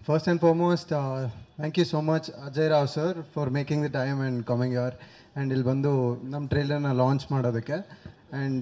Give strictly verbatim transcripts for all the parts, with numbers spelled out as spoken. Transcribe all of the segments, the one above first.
First and foremost, uh, thank you so much, Ajay Rao sir, for making the time and coming here. And ಇಲ್ಲಿ ಬಂದು ನಮ್ಮ ಟ್ರೇಲರ್ನ launch ಮಾಡೋದಕ್ಕೆ. And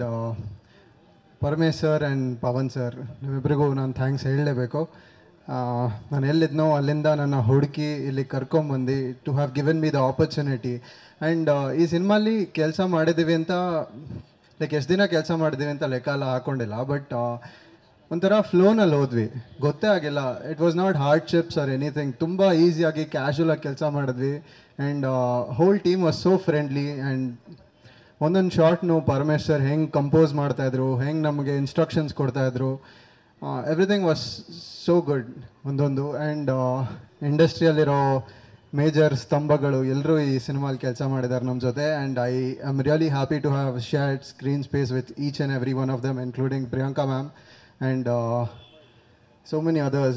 Paramesh sir and Pavan sir ನಿಮ್ಮಿಬ್ಬರಿಗೂ ನಾನು thanks ಹೇಳಲೇಬೇಕು. ನಾನು ಎಲ್ಲಿದ್ನೋ ಅಲ್ಲಿಂದ ನನ್ನ ಹುಡುಕಿ ಇಲ್ಲಿ ಕರ್ಕೊಂಬಂದು to have given me the opportunity. And ಈ ಸಿನಿಮಾಲಿ ಕೆಲಸ ಮಾಡಿದ್ದೀವಿ ಅಂತ ಲೈಕ್ ಎಷ್ಟು ದಿನ ಕೆಲಸ ಮಾಡಿದ್ದೀವಿ ಅಂತ ಲೆಕ್ಕ ಎಲ್ಲ ಹಾಕ್ಕೊಂಡಿಲ್ಲ. ಬಟ್ ಒಂಥರ ಫ್ಲೋನಲ್ಲಿ ಹೋದ್ವಿ, ಗೊತ್ತೇ ಆಗಿಲ್ಲ. It was not hardships or anything. ತುಂಬ ಈಸಿಯಾಗಿ ಕ್ಯಾಶುವಲಾಗಿ ಕೆಲಸ ಮಾಡಿದ್ವಿ. And whole team was so friendly. And ಒಂದೊಂದು ಶಾರ್ಟ್ನು ಪರಮೇಶ್ ಸರ್ ಹೆಂಗೆ ಕಂಪೋಸ್ ಮಾಡ್ತಾಯಿದ್ರು, ಹೆಂಗೆ ನಮಗೆ ಇನ್ಸ್ಟ್ರಕ್ಷನ್ಸ್ ಕೊಡ್ತಾಯಿದ್ರು, ಎವ್ರಿಥಿಂಗ್ ವಾಸ್ ಸೋ ಗುಡ್ ಒಂದೊಂದು. ಆ್ಯಂಡ್ ಇಂಡಸ್ಟ್ರಿಯಲ್ಲಿರೋ ಮೇಜರ್ ಸ್ತಂಭಗಳು ಎಲ್ಲರೂ ಈ ಸಿನಿಮಾಲಿ ಕೆಲಸ ಮಾಡಿದ್ದಾರೆ ನಮ್ಮ ಜೊತೆ. And I am really happy to have shared screen space with each and every one of them, including Priyanka ma'am and uh, so many others.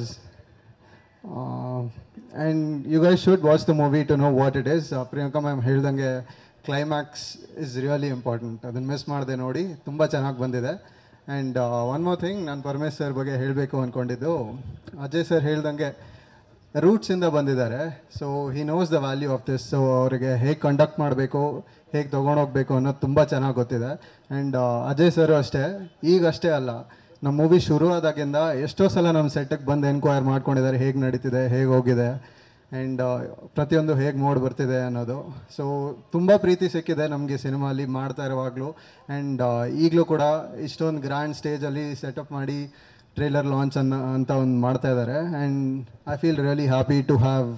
Uh, and you guys should watch the movie to know what it is. Uh, Priyanka ma'am ಹೇಳ್ದಂಗೆ climax is really important. ಅದನ್ನು miss ಮಾಡಿದೆ ನೋಡಿ, ತುಂಬ ಚೆನ್ನಾಗಿ ಬಂದಿದೆ. And one more thing, ನಾನು Paramesh sir ಬಗ್ಗೆ ಹೇಳಬೇಕು ಅಂದ್ಕೊಂಡಿದ್ದು, ಅಜಯ್ ಸರ್ ಹೇಳ್ದಂಗೆ ರೂಟ್ಸಿಂದ ಬಂದಿದ್ದಾರೆ. So he knows the value of this. So ಅವರಿಗೆ ಹೇಗೆ ಕಂಡಕ್ಟ್ ಮಾಡಬೇಕು, ಹೇಗೆ ತೊಗೊಂಡೋಗ್ಬೇಕು ಅನ್ನೋದು ತುಂಬ ಚೆನ್ನಾಗಿ ಗೊತ್ತಿದೆ. ಆ್ಯಂಡ್ ಅಜಯ್ ಸರು ಅಷ್ಟೇ, ಈಗಷ್ಟೇ ಅಲ್ಲ, ನಮ್ಮ ಮೂವಿ ಶುರು ಆದಾಗಿಂದ ಎಷ್ಟೋ ಸಲ ನಮ್ಮ ಸೆಟ್ಟಿಗೆ ಬಂದು ಎನ್ಕ್ವೈರ್ ಮಾಡ್ಕೊಂಡಿದ್ದಾರೆ, ಹೇಗೆ ನಡೀತಿದೆ, ಹೇಗೆ ಹೋಗಿದೆ, ಆ್ಯಂಡ್ ಪ್ರತಿಯೊಂದು ಹೇಗೆ ಮೋಡ್ ಬರ್ತಿದೆ ಅನ್ನೋದು. ಸೊ ತುಂಬ ಪ್ರೀತಿ ಸಿಕ್ಕಿದೆ ನಮಗೆ ಸಿನಿಮಾಲಿ ಮಾಡ್ತಾ ಇರುವಾಗಲೂ. ಆ್ಯಂಡ್ ಈಗಲೂ ಕೂಡ ಇಷ್ಟೊಂದು ಗ್ರ್ಯಾಂಡ್ ಸ್ಟೇಜಲ್ಲಿ ಸೆಟಪ್ ಮಾಡಿ ಟ್ರೇಲರ್ ಲಾಂಚ್ ಅನ್ನೋ ಅಂತ ಒಂದು ಮಾಡ್ತಾ ಇದ್ದಾರೆ. And I feel really happy to have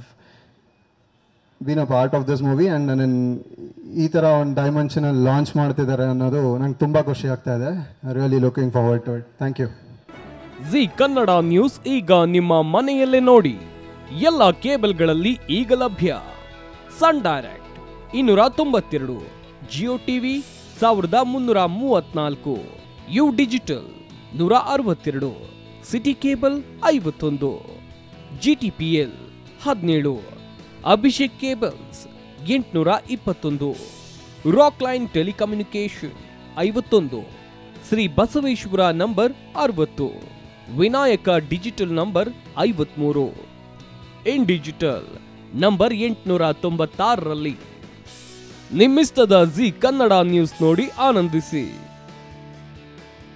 been a part of this movie. And ನನ್ನ ಈ ಥರ ಒಂದು ಡೈಮೆನ್ಷನಲ್ಲಿ ಲಾಂಚ್ ಮಾಡ್ತಿದ್ದಾರೆ ಅನ್ನೋದು ನಂಗೆ ತುಂಬ ಖುಷಿ ಆಗ್ತಾ ಇದೆ. Really looking forward to it. Thank you. Zee Kannada news ಈಗ ನಿಮ್ಮ ಮನೆಯಲ್ಲೇ ನೋಡಿ. ಎಲ್ಲ ಕೇಬಲ್ಗಳಲ್ಲಿ ಈಗ ಲಭ್ಯ. ಸನ್ ಡೈರೆಕ್ಟ್ ಇನ್ನೂರ ತೊಂಬತ್ತೆರಡು, ಜಿಯೋ ಟಿವಿ ಸಾವಿರದ ಮುನ್ನೂರ ಮೂವತ್ನಾಲ್ಕು, ಯು ಡಿಜಿಟಲ್ ನೂರ ಅರವತ್ತೆರಡು, ಸಿಟಿ ಕೇಬಲ್ ಐವತ್ತೊಂದು, ಜಿ ಟಿ ಪಿ ಎಲ್ ಹದಿನೇಳು, ಅಭಿಷೇಕ್ ಕೇಬಲ್ಸ್ ಎಂಟುನೂರ ಇಪ್ಪತ್ತೊಂದು, ರಾಕ್ ಲೈನ್ ಟೆಲಿಕಮ್ಯುನಿಕೇಶನ್ ಐವತ್ತೊಂದು, ಶ್ರೀ ಬಸವೇಶ್ವರ ನಂಬರ್ ಅರವತ್ತು, ವಿನಾಯಕ ಡಿಜಿಟಲ್ ನಂಬರ್ ಐವತ್ಮೂರು, ಇನ್ ಡಿಜಿಟಲ್ ನಂಬರ್ ಎಂಟುನೂರ ತೊಂಬತ್ತಾರರಲ್ಲಿ. ನಿಮ್ಮಿಸ್ತದ ಜಿ ಕನ್ನಡ ನ್ಯೂಸ್ ನೋಡಿ ಆನಂದಿಸಿ.